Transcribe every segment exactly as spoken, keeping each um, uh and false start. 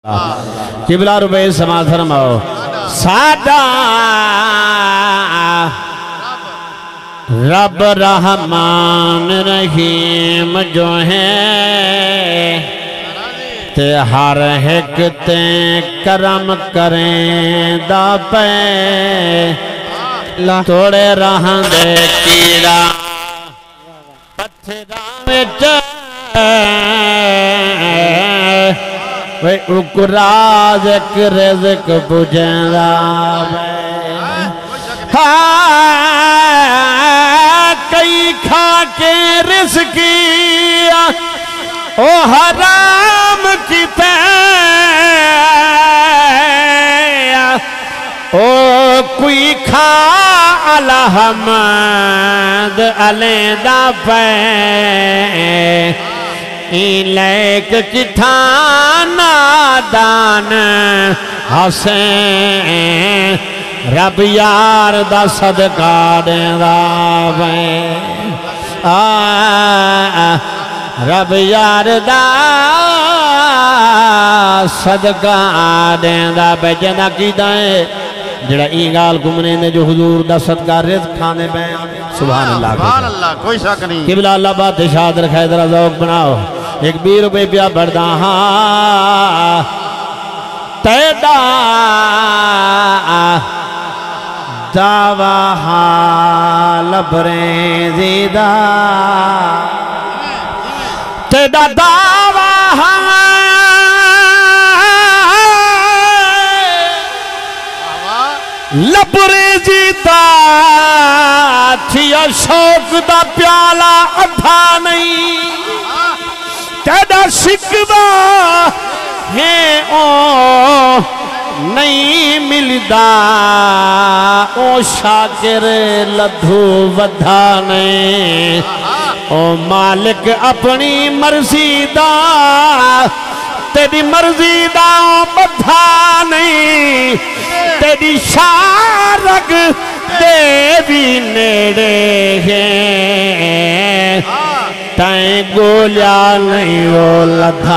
किबला रुपए समाज फरमाओ। सादा रब रहमान रहीम जो है ते हर एक ते करम करें दा पे तोड़े रहंदे कीड़ा पत्थरां विच वे उकराज एक रिज़्क पुजंदा हाँ कई खा के रिज़्किया ओ हराम किते ओ कोई खा अलहमद अलैदा पे इलेक किथा नादान हसें रब यार दा सदका देंदा वे आ रब यार दा सदका देंदा वे जना कीदा है जड़ा ई गाल घूमने ने जो हुजूर दा सदका रिज़्क खाने पे सुभान अल्लाह सुभान अल्लाह कोई शक नहीं। किबला अल्लाह बादशाह रखा जरा ज़ौक़ बनाओ एक बीस रुपये पिया बढ़दा हाँ तेदा दावा लबरे जीदा तेदा दावा लबरे जीदा थिया शौक दा प्याला अधा नहीं तेरा शिकवा है ओ नहीं मिलदा ओ शाकिर लधू वधा नहीं ओ मालिक अपनी मर्जी दा तेरी मर्जी दा बधा नहीं तेरी शारग देवी नेड़े है तैं गोलिया नहीं वो लधा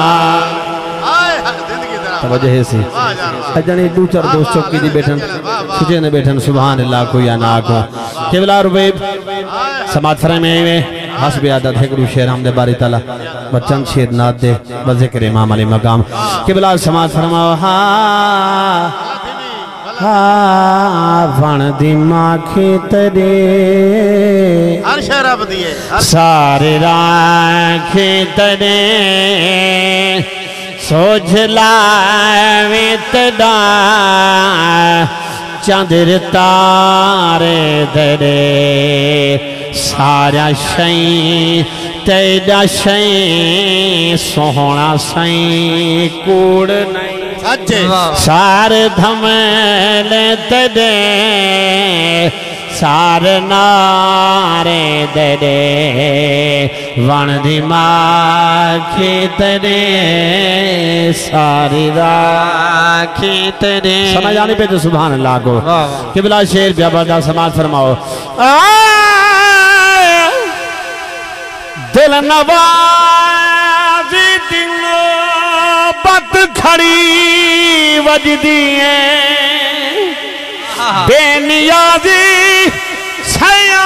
वजह से अजनी दो चार दोस्त चौकी दी बैठन सुजे ने बैठन सुभान अल्लाह कोई ना को केवला रुपए समाज फरे में हस्ब आदत है गुरु शेर हमदे बारी ताला बच्चन शेर नाद दे जिक्र इमाम अली मकाम केवला समाज फरमाओ हाँ वन दिमा खेतरे सारे राखे तरे सोझला तदा चंद्र तारे दरे सारा शई तेरा शई सोहना सई कूड़ नहीं सार धमल तदे सार नारे दरे वन दिमाखी तरे सारी राखी तरे समझ आने पे तो सुभान अल्लाह को किबला शेर ब्याबदा समाज फरमाओ दिल नवाज़ी दिन बत खड़ी वजदी है बेनियाज़ी सया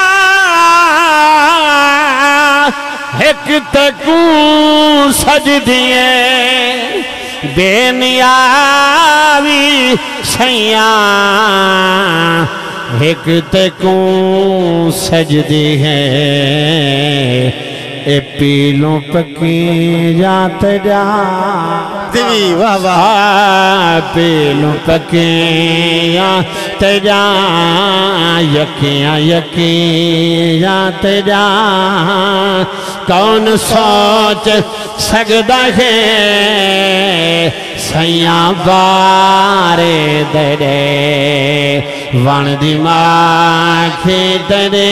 एक तकू सजदी है बेनियाज़ी सया एक तकू सजदी है ए पीलों पकी जात जा देवी वाह वाह पीलों पकी जात जा यकियां यकी जात जा कौन सोच सकदा है सैया बारे दरे वन दिमाखी दरे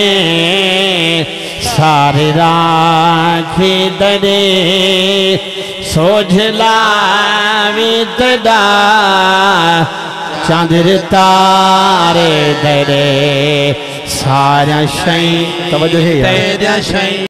सारे राखी दरे सोझला वितदा चंद्र तारे दरे सारा शई तवज्जो है यार।